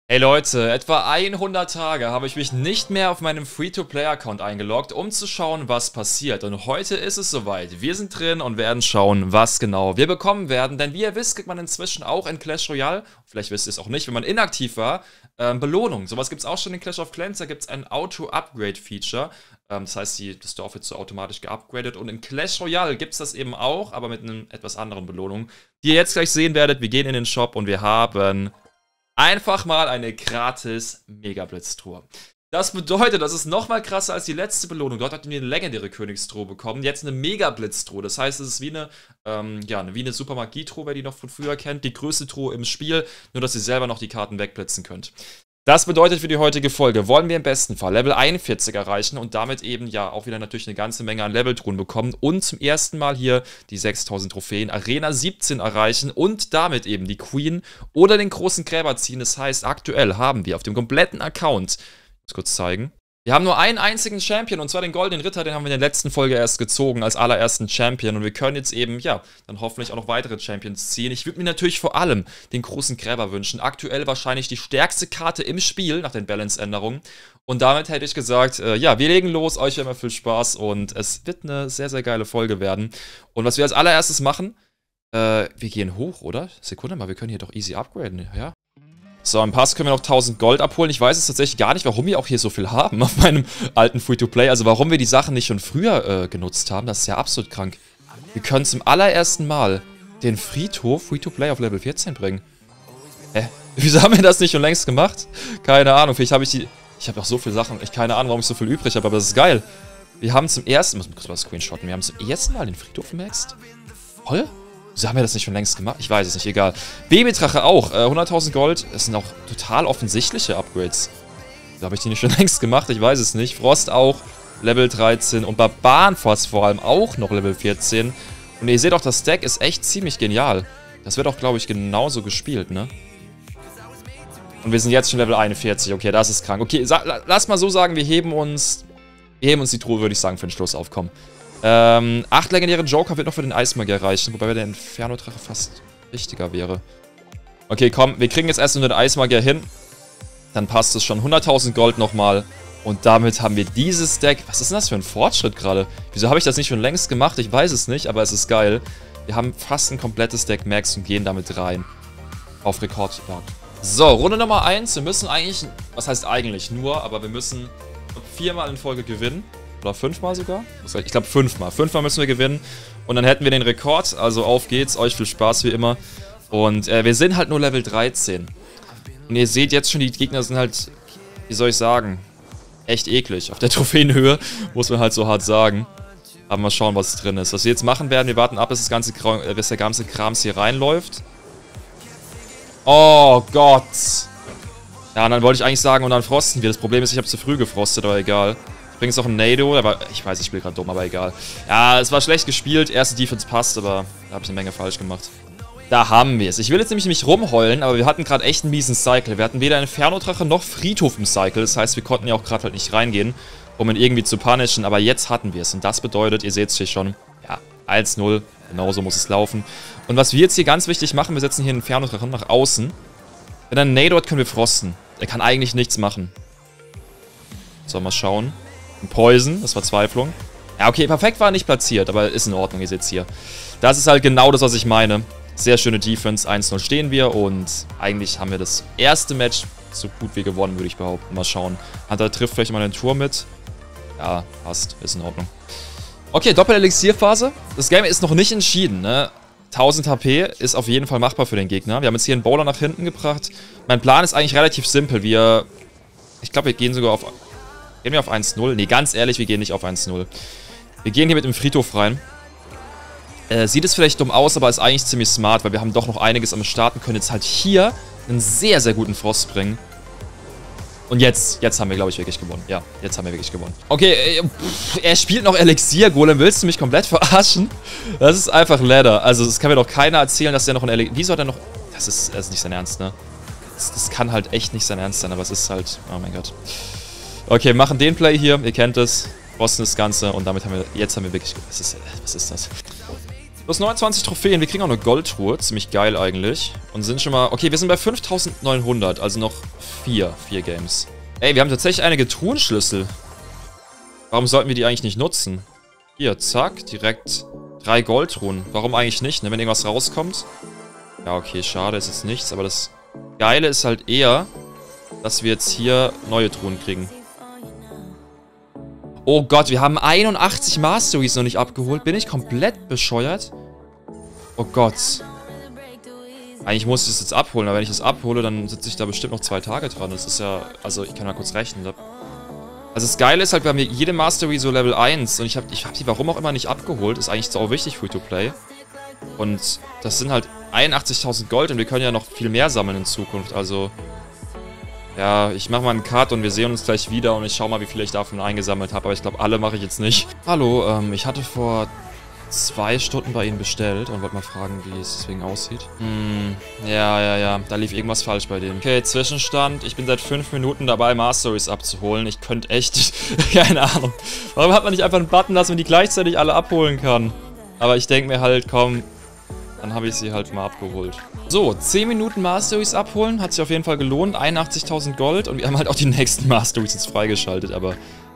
Hey Leute, etwa 100 Tage habe ich mich nicht mehr auf meinem Free-to-Play-Account eingeloggt, um zu schauen, was passiert. Und heute ist es soweit. Wir sind drin und werden schauen, was genau wir bekommen werden. Denn wie ihr wisst, kriegt man inzwischen auch in Clash Royale, vielleicht wisst ihr es auch nicht, wenn man inaktiv war, Belohnung. Sowas gibt es auch schon in Clash of Clans, da gibt es ein Auto-Upgrade-Feature. Das heißt, das Dorf wird so automatisch geupgradet. Und in Clash Royale gibt es das eben auch, aber mit einer etwas anderen Belohnung, die ihr jetzt gleich sehen werdet. Wir gehen in den Shop und wir haben einfach mal eine gratis Megablitztruhe. Das bedeutet, das ist nochmal krasser als die letzte Belohnung. Dort hatten wir eine legendäre Königstruhe bekommen. Jetzt eine Megablitztruhe. Das heißt, es ist wie eine Super Magietruhe, wer die noch von früher kennt. Die größte Truhe im Spiel, nur dass ihr selber noch die Karten wegblitzen könnt. Das bedeutet für die heutige Folge, wollen wir im besten Fall Level 41 erreichen und damit eben ja auch wieder natürlich eine ganze Menge an Leveltruhen bekommen und zum ersten Mal hier die 6000 Trophäen Arena 17 erreichen und damit eben die Queen oder den großen Gräber ziehen. Das heißt, aktuell haben wir auf dem kompletten Account, ich muss kurz zeigen, wir haben nur einen einzigen Champion, und zwar den Goldenen Ritter, den haben wir in der letzten Folge erst gezogen, als allerersten Champion. Und wir können jetzt eben, ja, dann hoffentlich auch noch weitere Champions ziehen. Ich würde mir natürlich vor allem den großen Gräber wünschen. Aktuell wahrscheinlich die stärkste Karte im Spiel, nach den Balance-Änderungen. Und damit hätte ich gesagt, ja, wir legen los, euch immer viel Spaß und es wird eine sehr, sehr geile Folge werden. Und was wir als allererstes machen, wir gehen hoch, oder? Sekunde mal, wir können hier doch easy upgraden, ja? So, im Pass können wir noch 1000 Gold abholen. Ich weiß es tatsächlich gar nicht, warum wir auch hier so viel haben auf meinem alten Free-to-Play. Also warum wir die Sachen nicht schon früher genutzt haben. Das ist ja absolut krank. Wir können zum allerersten Mal den Friedhof Free-to-Play auf Level 14 bringen. Hä? Wieso haben wir das nicht schon längst gemacht? Keine Ahnung, vielleicht habe ich die... Ich habe auch so viele Sachen. Ich keine Ahnung, warum ich so viel übrig habe, aber das ist geil. Wir haben zum ersten... Ich muss kurz mal screenshotten. Wir haben zum ersten Mal den Friedhof gemaxt. Toll. Wieso haben wir das nicht schon längst gemacht? Ich weiß es nicht, egal. Babydrache auch. 100.000 Gold. Das sind auch total offensichtliche Upgrades. Wieso habe ich die nicht schon längst gemacht? Ich weiß es nicht. Frost auch. Level 13. Und Barbarenfass vor allem auch noch Level 14. Und ihr seht auch, das Deck ist echt ziemlich genial. Das wird auch, glaube ich, genauso gespielt, ne? Und wir sind jetzt schon Level 41. Okay, das ist krank. Okay, lass mal so sagen, wir heben uns die Truhe, würde ich sagen, für den Schluss aufkommen. 8 legendäre Joker wird noch für den Eismagier reichen, wobei der Inferno-Drache fast wichtiger wäre. Okay, komm, wir kriegen jetzt erst nur den Eismagier hin. Dann passt es schon. 100.000 Gold nochmal. Und damit haben wir dieses Deck. Was ist denn das für ein Fortschritt gerade? Wieso habe ich das nicht schon längst gemacht? Ich weiß es nicht, aber es ist geil. Wir haben fast ein komplettes Deck Max und gehen damit rein. Auf Rekordjagd. So, Runde Nummer 1. Wir müssen eigentlich, was heißt eigentlich nur, aber wir müssen 4-mal in Folge gewinnen. Oder 5-mal sogar? Ich glaube 5-mal. 5-mal müssen wir gewinnen. Und dann hätten wir den Rekord. Also auf geht's. Euch viel Spaß wie immer. Und wir sind halt nur Level 13. Und ihr seht jetzt schon, die Gegner sind halt, wie soll ich sagen, echt eklig. Auf der Trophäenhöhe, muss man halt so hart sagen. Aber mal schauen, was drin ist. Was wir jetzt machen werden, wir warten ab, bis der ganze Krams hier reinläuft. Oh Gott. Ja, und dann wollte ich eigentlich sagen, und dann frosten wir. Das Problem ist, ich habe zu früh gefrostet, aber egal. Übrigens auch ein Nado, aber ich weiß, ich spiele gerade dumm, aber egal. Ja, es war schlecht gespielt, erste Defense passt, aber da habe ich eine Menge falsch gemacht. Da haben wir es. Ich will jetzt nämlich nicht rumheulen, aber wir hatten gerade echt einen miesen Cycle. Wir hatten weder Inferno-Drache noch Friedhof im Cycle. Das heißt, wir konnten ja auch gerade halt nicht reingehen, um ihn irgendwie zu punishen, aber jetzt hatten wir es. Und das bedeutet, ihr seht es hier schon, ja, 1-0, genauso muss es laufen. Und was wir jetzt hier ganz wichtig machen, wir setzen hier einen Inferno-Drachen nach außen. Wenn er einen Nado hat, können wir frosten. Er kann eigentlich nichts machen. So, mal schauen. Poison, das war Verzweiflung. Ja, okay, perfekt war nicht platziert, aber ist in Ordnung, ihr seht es hier. Das ist halt genau das, was ich meine. Sehr schöne Defense, 1-0 stehen wir und eigentlich haben wir das erste Match so gut wie gewonnen, würde ich behaupten. Mal schauen. Hunter trifft vielleicht mal den Turm mit. Ja, passt, ist in Ordnung. Okay, Doppel-Elixier-Phase. Das Game ist noch nicht entschieden, ne? 1000 HP ist auf jeden Fall machbar für den Gegner. Wir haben jetzt hier einen Bowler nach hinten gebracht. Mein Plan ist eigentlich relativ simpel. Ich glaube, wir gehen sogar auf... Gehen wir auf 1-0? Ne, ganz ehrlich, wir gehen nicht auf 1-0. Wir gehen hier mit dem Friedhof rein. Sieht es vielleicht dumm aus, aber ist eigentlich ziemlich smart, weil wir haben doch noch einiges am Start und können jetzt halt hier einen sehr, sehr guten Frost bringen. Und jetzt haben wir, glaube ich, wirklich gewonnen. Ja, jetzt haben wir wirklich gewonnen. Okay, er spielt noch Elixier, Golem. Willst du mich komplett verarschen? Das ist einfach Ladder. Also, das kann mir doch keiner erzählen, dass der noch ein Elixier... Wieso hat er noch... Das ist nicht sein Ernst, ne? Das kann halt echt nicht sein Ernst sein, aber es ist halt... Oh mein Gott. Okay, wir machen den Play hier, ihr kennt es. Frosten das Ganze und damit haben wir, jetzt haben wir wirklich... Was ist das? Plus 29 Trophäen, wir kriegen auch eine Goldtruhe, ziemlich geil eigentlich. Und sind schon mal, okay, wir sind bei 5900, also noch 4 Games. Ey, wir haben tatsächlich einige Truhenschlüssel. Warum sollten wir die eigentlich nicht nutzen? Hier, zack, direkt 3 Goldtruhen. Warum eigentlich nicht, ne, wenn irgendwas rauskommt? Ja, okay, schade, ist jetzt nichts, aber das Geile ist halt eher, dass wir jetzt hier neue Truhen kriegen. Oh Gott, wir haben 81 Masteries noch nicht abgeholt. Bin ich komplett bescheuert? Oh Gott. Eigentlich muss ich das jetzt abholen, aber wenn ich das abhole, dann sitze ich da bestimmt noch 2 Tage dran. Das ist ja, also ich kann mal kurz rechnen. Also das Geile ist halt, wir haben hier jede Mastery so Level 1 und ich hab die warum auch immer nicht abgeholt. Ist eigentlich sau wichtig, Free-to-Play. Und das sind halt 81.000 Gold und wir können ja noch viel mehr sammeln in Zukunft, also... Ja, ich mache mal einen Cut und wir sehen uns gleich wieder und ich schau mal, wie viel ich davon eingesammelt habe. Aber ich glaube, alle mache ich jetzt nicht. Hallo, ich hatte vor 2 Stunden bei Ihnen bestellt und wollte mal fragen, wie es deswegen aussieht. Ja, da lief irgendwas falsch bei denen. Okay, Zwischenstand. Ich bin seit 5 Minuten dabei, Masteries abzuholen. Ich könnte echt... keine Ahnung. Warum hat man nicht einfach einen Button, dass man die gleichzeitig alle abholen kann? Aber ich denke mir halt, komm... Dann habe ich sie halt mal abgeholt. So, 10 Minuten Masteries abholen. Hat sich auf jeden Fall gelohnt. 81.000 Gold. Und wir haben halt auch die nächsten Masteries jetzt freigeschaltet. Aber,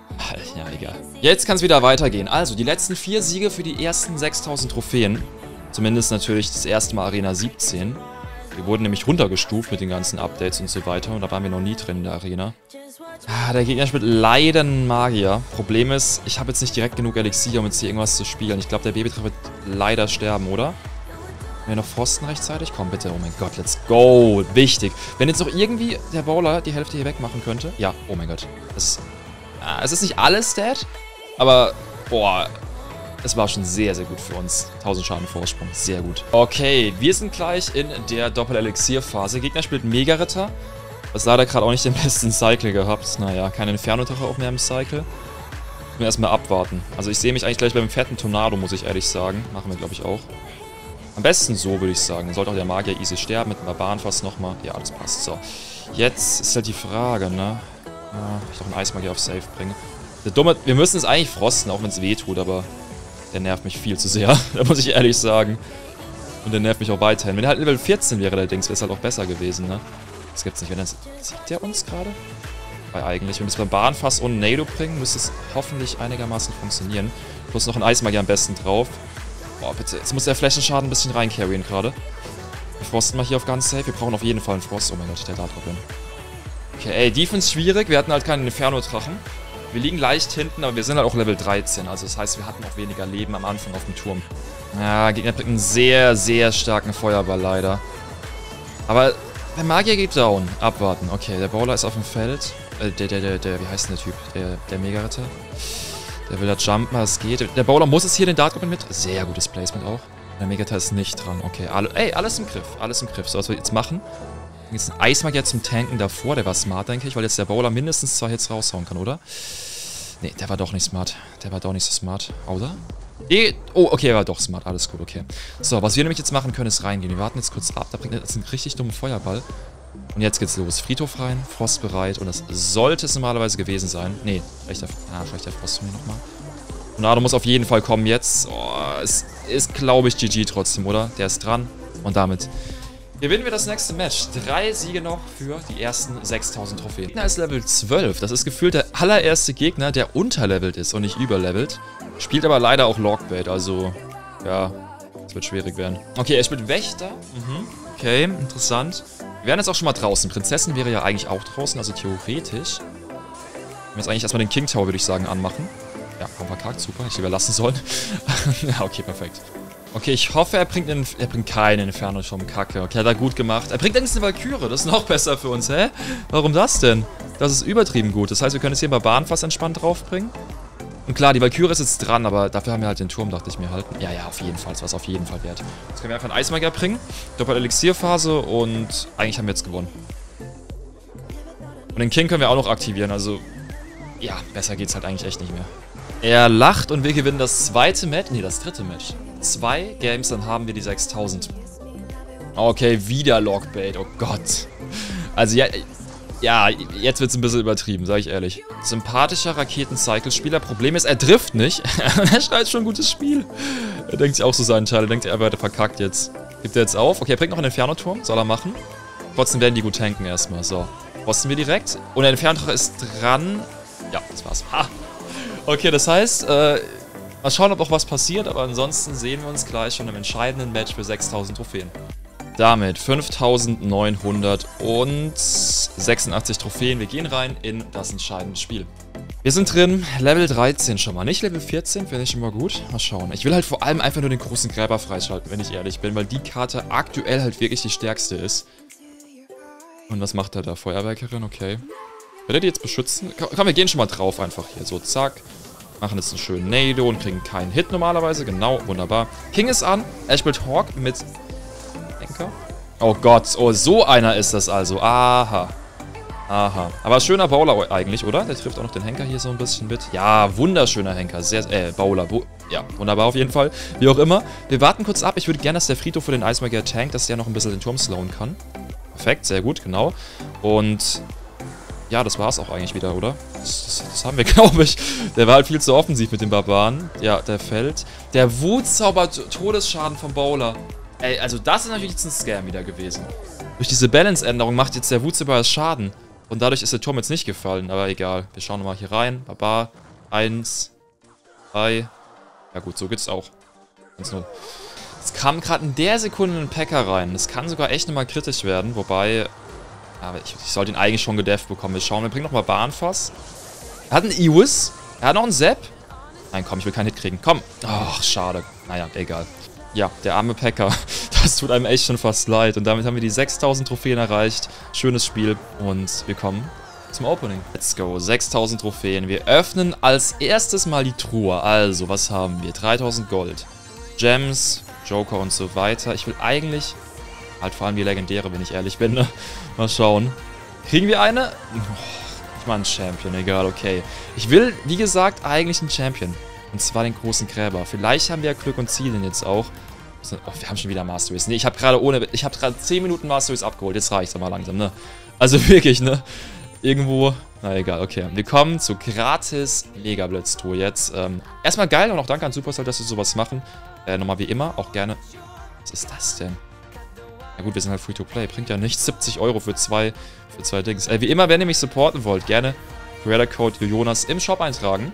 ja, egal. Jetzt kann es wieder weitergehen. Also, die letzten 4 Siege für die ersten 6.000 Trophäen. Zumindest natürlich das erste Mal Arena 17. Wir wurden nämlich runtergestuft mit den ganzen Updates und so weiter. Und da waren wir noch nie drin in der Arena. Der Gegner spielt leider einen Magier. Problem ist, ich habe jetzt nicht direkt genug Elixier, um jetzt hier irgendwas zu spielen. Ich glaube, der Babytreffer wird leider sterben, oder? Haben wir noch Pfosten rechtzeitig? Komm, bitte. Oh mein Gott, let's go. Wichtig. Wenn jetzt noch irgendwie der Bowler die Hälfte hier wegmachen könnte. Ja, oh mein Gott. Es ist nicht alles dead, aber, boah, es war schon sehr, sehr gut für uns. 1000 Schaden Vorsprung. Sehr gut. Okay, wir sind gleich in der Doppel-Elixier-Phase. Gegner spielt Mega-Ritter. Das leider gerade auch nicht den besten Cycle gehabt. Naja, keine Inferno-Tache auch mehr im Cycle. Müssen wir erstmal abwarten. Also ich sehe mich eigentlich gleich beim fetten Tornado, muss ich ehrlich sagen. Machen wir, glaube ich, auch. Am besten so, würde ich sagen. Dann sollte auch der Magier easy sterben, mit dem Barbaren fast nochmal. Ja, das passt. So. Jetzt ist halt die Frage, ne? Ja, ich doch einen Eismagier auf Safe bringe. Der Dumme, wir müssen es eigentlich frosten, auch wenn es weh tut, aber der nervt mich viel zu sehr. Da muss ich ehrlich sagen. Und der nervt mich auch weiterhin. Wenn er halt Level 14 wäre, allerdings, wäre es halt auch besser gewesen, ne? Das gibt's nicht. Wenn er sieht der uns gerade? Weil eigentlich, wenn wir das Barbarenfass und Nado bringen, müsste es hoffentlich einigermaßen funktionieren. Plus noch ein Eismagier am besten drauf. Boah, bitte. Jetzt muss der Flächenschaden ein bisschen reincarryen gerade. Wir frosten mal hier auf ganz safe. Wir brauchen auf jeden Fall einen Frost. Oh mein Gott, der da drauf hin. Okay, ey, Defense schwierig. Wir hatten halt keinen Inferno-Drachen. Wir liegen leicht hinten, aber wir sind halt auch Level 13. Also das heißt, wir hatten auch weniger Leben am Anfang auf dem Turm. Ja, Gegner bringt einen sehr, sehr starken Feuerball leider. Aber der Magier geht down. Abwarten. Okay, der Bowler ist auf dem Feld. Wie heißt denn der Typ? Der Mega-Ritter. Der will da jumpen, es geht. Der Bowler muss es hier den Dart Goblin mit. Sehr gutes Placement auch. Der Megata ist nicht dran. Okay, alles im Griff. Alles im Griff. So, was wir jetzt machen. Jetzt ein Eismagier zum Tanken davor. Der war smart, denke ich, weil jetzt der Bowler mindestens 2 Hits raushauen kann, oder? Nee, der war doch nicht smart. Der war doch nicht so smart. Oder? Oh, okay, er war doch smart. Alles gut, okay. So, was wir nämlich jetzt machen können, ist reingehen. Wir warten jetzt kurz ab. Da bringt er jetzt einen richtig dummen Feuerball. Und jetzt geht's los. Friedhof rein, Frost bereit. Und das sollte es normalerweise gewesen sein. Nee, vielleicht der Frost mir nochmal. Tornado muss auf jeden Fall kommen jetzt. Oh, es ist, glaube ich, GG trotzdem, oder? Der ist dran. Und damit gewinnen wir das nächste Match. 3 Siege noch für die ersten 6000 Trophäen. Gegner ist Level 12. Das ist gefühlt der allererste Gegner, der unterlevelt ist und nicht überlevelt. Spielt aber leider auch Logbait, also ja, es wird schwierig werden. Okay, er spielt Wächter. Okay, interessant. Wir wären jetzt auch schon mal draußen. Prinzessin wäre ja eigentlich auch draußen, also theoretisch. Wir jetzt eigentlich erstmal den King Tower, würde ich sagen, anmachen. Ja, komm, verkackt, super. Ich lieber lassen sollen. Ja, okay, perfekt. Okay, ich hoffe, er bringt keinen Inferno vom Kacke. Okay, hat er gut gemacht. Er bringt allerdings eine Valkyrie. Das ist noch besser für uns, hä? Warum das denn? Das ist übertrieben gut. Das heißt, wir können jetzt hier einen Barbarenfass entspannt draufbringen. Und klar, die Valkyrie ist jetzt dran, aber dafür haben wir halt den Turm, dachte ich mir halt. Ja, auf jeden Fall. Das war es auf jeden Fall wert. Jetzt können wir einfach einen Eismagier bringen. Doppel-Elixierphase und eigentlich haben wir jetzt gewonnen. Und den King können wir auch noch aktivieren, also ja, besser geht's halt eigentlich echt nicht mehr. Er lacht und wir gewinnen das zweite Match. Nee, das dritte Match. 2 Games, dann haben wir die 6000. Okay, wieder Logbait. Oh Gott. Also ja, Ja, jetzt wird's ein bisschen übertrieben, sag ich ehrlich. Sympathischer Raketen-Cycle-Spieler. Problem ist, er trifft nicht. Er schreit schon ein gutes Spiel. Er denkt sich auch so seinen Teil. Er denkt, er wird verkackt jetzt. Gibt er jetzt auf? Okay, er bringt noch einen Inferno-Turm. Soll er machen. Trotzdem werden die gut tanken erstmal. So. Rosten wir direkt. Und der Inferno ist dran. Ja, das war's. Ha. Okay, das heißt, mal schauen, ob auch was passiert. Aber ansonsten sehen wir uns gleich schon im entscheidenden Match für 6000 Trophäen. Damit 5986 Trophäen. Wir gehen rein in das entscheidende Spiel. Wir sind drin, Level 13 schon mal. Nicht Level 14, finde ich schon mal gut. Mal schauen. Ich will halt vor allem einfach nur den großen Gräber freischalten, wenn ich ehrlich bin, weil die Karte aktuell halt wirklich die stärkste ist. Und was macht er da? Feuerwerkerin, okay. Will er die jetzt beschützen? Komm, wir gehen schon mal drauf einfach hier. So, zack. Machen jetzt einen schönen Nado und kriegen keinen Hit normalerweise. Genau, wunderbar. King ist an. Er spielt Hawk mit... Oh Gott, oh, so einer ist das also. Aha. Aha. Aber schöner Bowler eigentlich, oder? Der trifft auch noch den Henker hier so ein bisschen mit. Ja, wunderschöner Henker. Sehr, Bowler. Ja, wunderbar auf jeden Fall. Wie auch immer. Wir warten kurz ab. Ich würde gerne, dass der Friedhof für den Eismagier tankt, dass der noch ein bisschen den Turm slowen kann. Perfekt, sehr gut, genau. Und... ja, das war's auch eigentlich wieder, oder? Das haben wir, glaube ich. Der war halt viel zu offensiv mit dem Barbaren. Ja, der fällt. Der Wutzauber Todesschaden vom Bowler. Ey, also das ist natürlich jetzt ein Scam wieder gewesen. Durch diese Balance-Änderung macht jetzt der Wutzauber Schaden. Und dadurch ist der Turm jetzt nicht gefallen. Aber egal. Wir schauen nochmal hier rein. Barbar. 1. 2. Ja gut, so geht's auch. 1-0. Es kam gerade in der Sekunde ein Packer rein. Das kann sogar echt nochmal kritisch werden. Wobei... aber ich sollte ihn eigentlich schon gedefft bekommen. Wir schauen, wir bringen nochmal Bahnfass. Er hat einen Iwis. Er hat noch einen Sepp. Nein, komm, ich will keinen Hit kriegen. Komm. Ach, schade. Naja, egal. Ja, der arme Packer. Das tut einem echt schon fast leid. Und damit haben wir die 6000 Trophäen erreicht. Schönes Spiel. Und wir kommen zum Opening. Let's go. 6000 Trophäen. Wir öffnen als erstes mal die Truhe. Also, was haben wir? 3000 Gold. Gems, Joker und so weiter. Ich will eigentlich... halt vor allem die Legendäre, wenn ich ehrlich bin. Ne? Mal schauen. Kriegen wir eine? Oh, ich meine einen Champion, egal, okay. Ich will, wie gesagt, eigentlich einen Champion. Und zwar den großen Gräber. Vielleicht haben wir ja Glück und zielen jetzt auch. Oh, wir haben schon wieder Master Race. Nee, ich habe gerade 10 Minuten Master Race abgeholt. Jetzt reicht's aber langsam, ne? Also wirklich, ne? Irgendwo... na egal, okay. Wir kommen zur gratis Mega Blitz Tour jetzt. Erstmal geil und auch danke an Supercell, dass sie sowas machen. Nochmal wie immer, auch gerne... was ist das denn? Na gut, wir sind halt Free-to-Play. Bringt ja nichts. 70 Euro für zwei Dings. Wie immer, wenn ihr mich supporten wollt, gerne Creator-Code Jonas im Shop eintragen.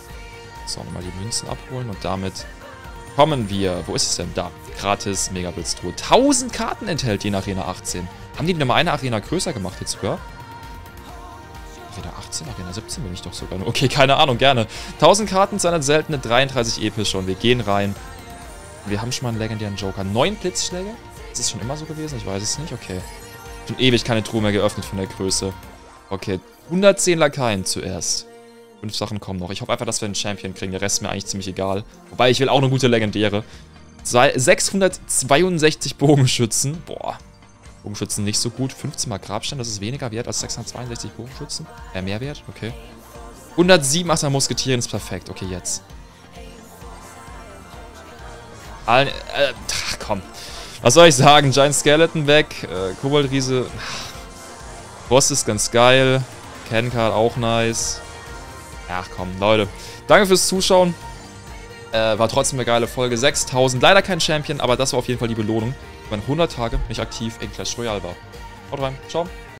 So, nochmal die Münzen abholen und damit kommen wir... wo ist es denn? Da. Gratis Megablitz-Tour. 1000 Karten enthält die in Arena 18. Haben die nochmal eine Arena größer gemacht jetzt sogar? Arena 18, Arena 17 bin ich doch sogar. Okay, keine Ahnung, gerne. 1000 Karten, 200 seltene, 33 epische und wir gehen rein. Wir haben schon mal einen legendären Joker. 9 Blitzschläge? Ist das schon immer so gewesen? Ich weiß es nicht. Okay. Schon ewig keine Truhe mehr geöffnet von der Größe. Okay. 110 Lakaien zuerst. 5 Sachen kommen noch. Ich hoffe einfach, dass wir einen Champion kriegen. Der Rest ist mir eigentlich ziemlich egal. Wobei, ich will auch eine gute Legendäre. 662 Bogenschützen. Boah. Bogenschützen nicht so gut. 15 mal Grabstein. Das ist weniger wert als 662 Bogenschützen. Mehr wert? Okay. 187 Musketieren ist perfekt. Okay, jetzt. Ach, komm. Was soll ich sagen? Giant Skeleton weg. Koboldriese. Boss ist ganz geil. Ken-Card auch nice. Ach komm, Leute. Danke fürs Zuschauen. War trotzdem eine geile Folge. 6000. Leider kein Champion, aber das war auf jeden Fall die Belohnung. Wenn 100 Tage nicht aktiv in Clash Royale war. Haut rein. Ciao.